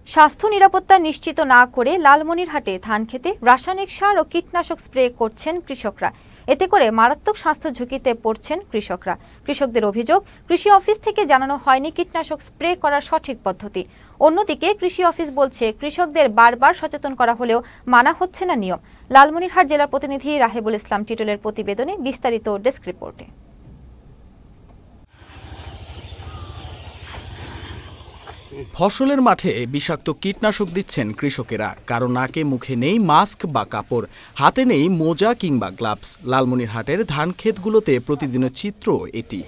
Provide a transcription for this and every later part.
স্বাস্থ্য নিরাপত্তা নিশ্চিত না করে লালমনিরহাটে ধান খেতে রাসায়নিক সার ও কীটনাশক স্প্রে করছেন কৃষকরা। এতে করে মারাত্মক স্বাস্থ্য ঝুঁকিতে পড়ছেন কৃষকরা। কৃষকদের অভিযোগ, কৃষি অফিস থেকে জানানো হয়নি কীটনাশক স্প্রে করার সঠিক পদ্ধতি। অন্যদিকে কৃষি অফিস বলছে কৃষকদের বারবার সচেতন করা হলেও মানা হচ্ছে না নিয়ম। লালমনিরহাট জেলার প্রতিনিধি রাহেবুল ইসলাম টিটলের প্রতিবেদনে বিস্তারিত ডেস্ক রিপোর্টে। ফসলের মাঠে বিষাক্ত কীটনাশক দিচ্ছেন কৃষকেরা। কারো নাকে মুখে নেই মাস্ক বা কাপড়, হাতে নেই মোজা কিংবা গ্লাভস। লালমনিরহাটের ধান ক্ষেতগুলোতে প্রতিদিনের চিত্র এটি।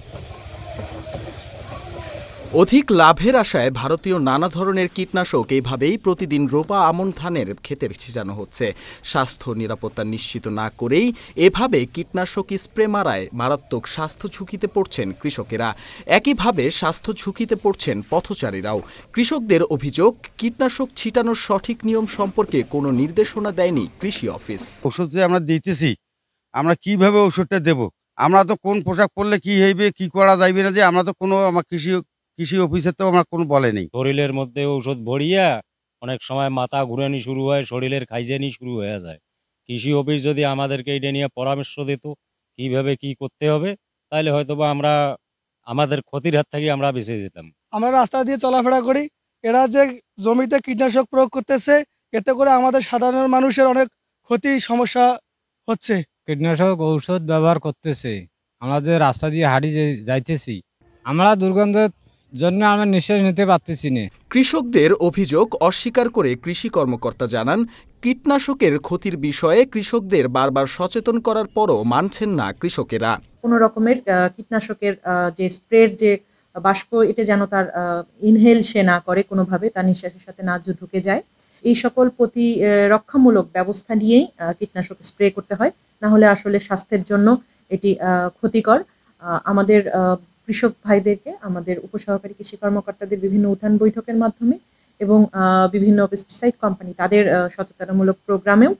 অধিক লাভের আশায় ভারতীয় নানা ধরনের কীটনাশক এইভাবেই প্রতিদিন রোপা আমন ধানের ক্ষেতে ছিটানো হচ্ছে। স্বাস্থ্য নিরাপত্তা নিশ্চিত না করেই এভাবে কীটনাশক স্প্রে মারায় মারাত্মক স্বাস্থ্য ঝুঁকিতে পড়ছেন কৃষকেরা। একইভাবে স্বাস্থ্য ঝুঁকিতে পড়ছেন পথচারীরাও। কৃষকদের অভিযোগ, কীটনাশক ছিটানোর সঠিক নিয়ম সম্পর্কে কোনো নির্দেশনা দেয়নি কৃষি অফিস। ওষুধ যে আমরা দিতেছি, আমরা কিভাবে ওষুধটা দেব? আমরা তো কোন পোশাক পরলে কি হইবে, কি করা যাইবে না, যে আমরা তো কোনো আমার কৃষি অফিসে তো আমরা কোনো বলে নেই। শরীরের মধ্যে ঔষধ ভরিয়া অনেক সময় মাথা ঘুরানি শুরু হয়, শরীরের খাইজানি শুরু হয়ে যায়। কৃষি অফিস যদি আমাদেরকে এটা নিয়ে পরামর্শ দিত কিভাবে কি করতে হবে, তাহলে হয়তোবা আমরা আমাদের ক্ষতির হাত থেকে আমরা বেঁচে যেতাম। আমরা রাস্তা দিয়ে চলাফেরা করি, এরা যে জমিতে কীটনাশক প্রয়োগ করতেছে, এতে করে আমাদের সাধারণ মানুষের অনেক ক্ষতি সমস্যা হচ্ছে। কীটনাশক ঔষধ ব্যবহার করতেছে, আমরা যে রাস্তা দিয়ে হাঁটি যাইতেছি, আমরা দুর্গন্ধের জন্য আমরা নিঃশ্বাস নিতে পারতেছি না। কৃষকদের অভিযোগ অস্বীকার করে কৃষি কর্মকর্তা জানান, কীটনাশকের ক্ষতির বিষয়ে কৃষকদের বারবার সচেতন করার পরও মানছেন না কৃষকেরা। কোনো রকমের কীটনাশকের যে স্প্রের যে বাষ্প, এটা যেন তার ইনহেল সে না করে, কোনোভাবে তার নিঃশ্বাসের সাথে না ঢুকে যায়। এই সকল প্রতিরক্ষামূলক ব্যবস্থা নিয়েই কীটনাশক স্প্রে করতে হয়, না হলে আসলে স্বাস্থ্যের জন্য এটি ক্ষতিকর। আমাদের কৃষক ভাইদেরকে আমাদের উপসহকারী কৃষি কর্মকর্তাদের বিভিন্ন উঠান বৈঠকের মাধ্যমে এবং বিভিন্ন পেস্টিসাইড কোম্পানি তাদের সচেতনতামূলক প্রোগ্রামেও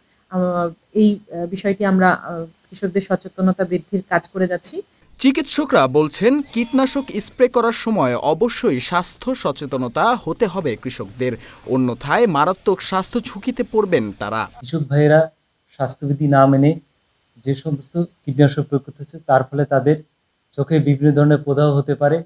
এই বিষয়টি আমরা কৃষকদের সচেতনতা বৃদ্ধির কাজ করে যাচ্ছি। চিকিৎসকরা বলছেন, কীটনাশক স্প্রে করার সময় অবশ্যই স্বাস্থ্য সচেতনতা হতে হবে কৃষকদের, অন্যথায় মারাত্মক স্বাস্থ্য ঝুঁকিতে পড়বেন তারা। কৃষক ভাইয়েরা স্বাস্থ্যবিধি না মেনে যে সমস্ত কীটনাশক প্রয়োগ করতেছে, তার ফলে তাদের চোখে বিভিন্ন ধরনের প্রদাহ হতে পারে,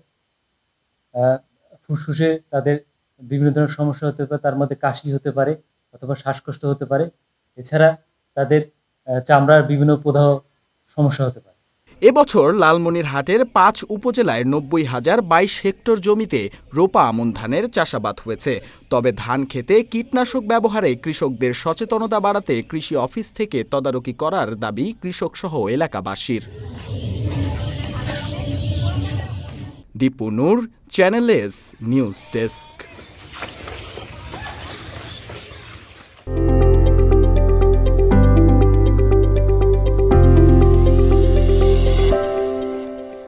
ফুসফুসে তাদের বিভিন্ন ধরনের সমস্যা হতে পারে, তার মধ্যে কাশি হতে পারে অথবা শ্বাসকষ্ট হতে পারে। এছাড়া তাদের চামড়ার বিভিন্ন প্রদাহ সমস্যা হতে পারে। এবছর লালমনিরহাটের ৫ উপজেলায় ৯০,০২২ হেক্টর জমিতে রোপা আমন ধানের চাষাবাদ হয়েছে। তবে ধান খেতে কীটনাশক ব্যবহারে কৃষকদের সচেতনতা বাড়াতে কৃষি অফিস থেকে তদারকি করার দাবি কৃষকসহ এলাকাবাসীর। Dipu Noor, channel S news desk.